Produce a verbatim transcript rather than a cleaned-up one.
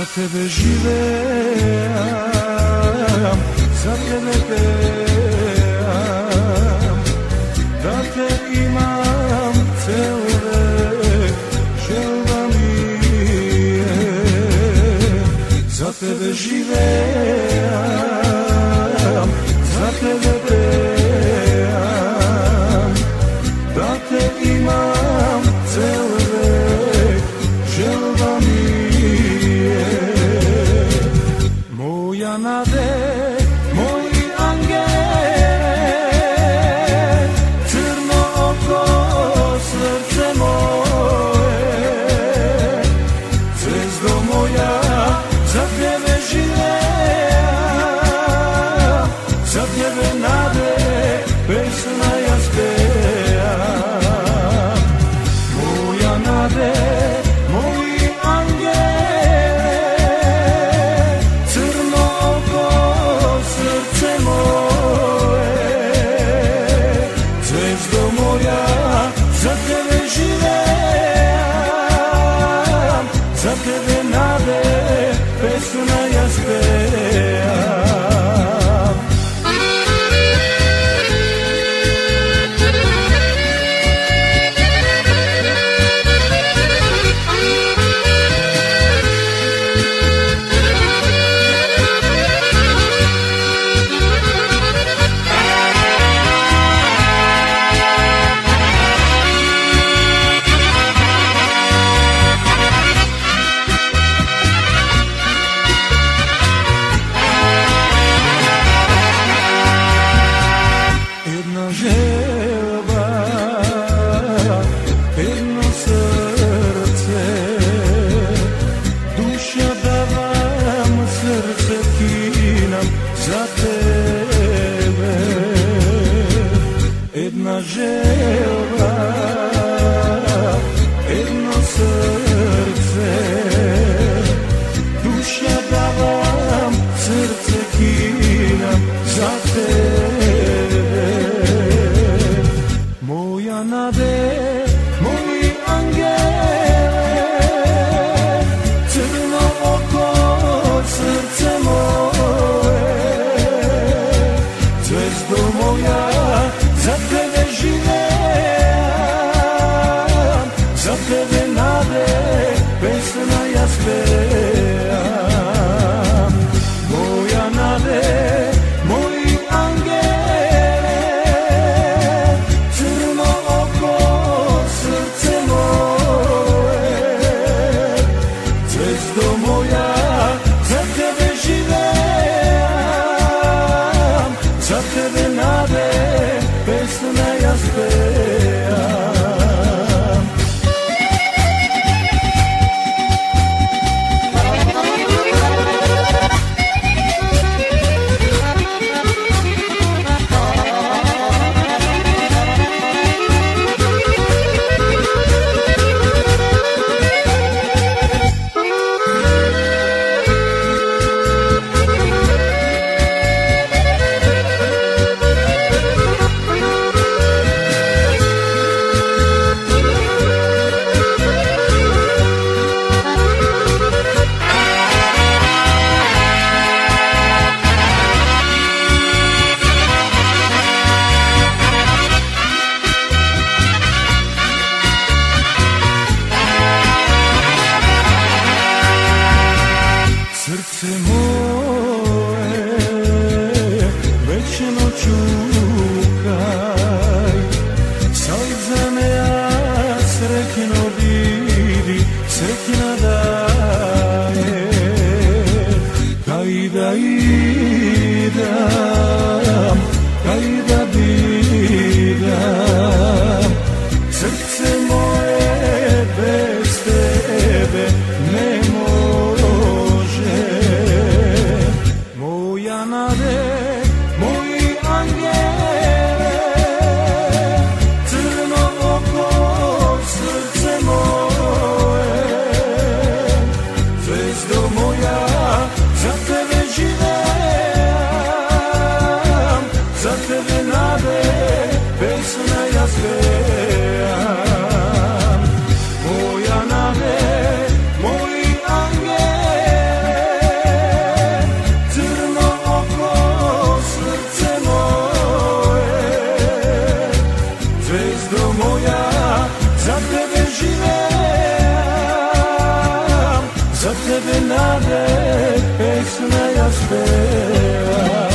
tebe živeam, za tebe peam, da te imam cel vek, želja mi je. Za tebe živeam, za tebe peam, da te imam cel vek, želja mi je. Moja nade, moj angele, crno oko, srce moje, zvezdo moja, za tebe živeam, za tebe nade, pesna ja spevam. Moja nade, moj angele, crno oko, srce moje, zvezdo moja, za tebe živeam, za tebe nade, pesna ja spevam. Za tebe jedna želja, jedno srce, duša davam, srce kinam za tebe. Moja nade, moji angele, crno oko, srce moje, zvezdo moja, za tebe živeam, za tebe nade, pesna ja spevam. Moja nade, moji angele, crno oko, srce moje, zvezdo moja, za tebe živeam, za tebe nade, pesna ja spevam. Srce moje, večno čukaj, solzane ja srećno vidi, srećna daje, kaj da idam, kaj da bidam, srce moje bez tebe ne može. živeam, za tebe nade pesme ja spevam.